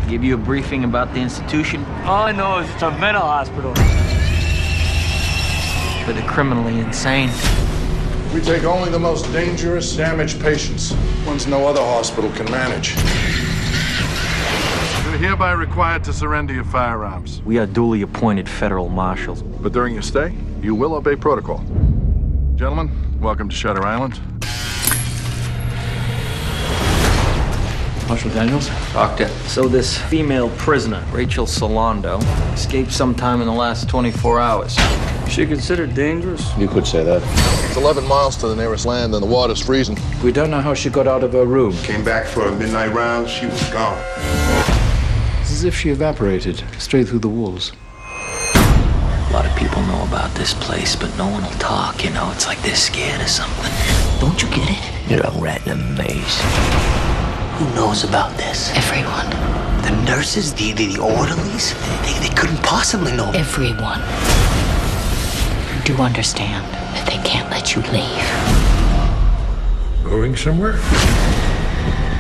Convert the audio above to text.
Give you a briefing about the institution? All I know is it's a mental hospital. For the criminally insane. We take only the most dangerous, damaged patients, ones no other hospital can manage. You're hereby required to surrender your firearms. We are duly appointed federal marshals. But during your stay, you will obey protocol. Gentlemen, welcome to Shutter Island. Marshal Daniels? Doctor. So this female prisoner, Rachel Solando, escaped sometime in the last 24 hours. Is she considered dangerous? You could say that. It's 11 miles to the nearest land and the water's freezing. We don't know how she got out of her room. Came back for a midnight round, she was gone. It's as if she evaporated straight through the walls. A lot of people know about this place, but no one will talk, you know? It's like they're scared of something. Don't you get it? You're a rat in a maze. Who knows about this? Everyone. The nurses, the orderlies, they couldn't possibly know. Everyone. Do understand that they can't let you leave. Going somewhere?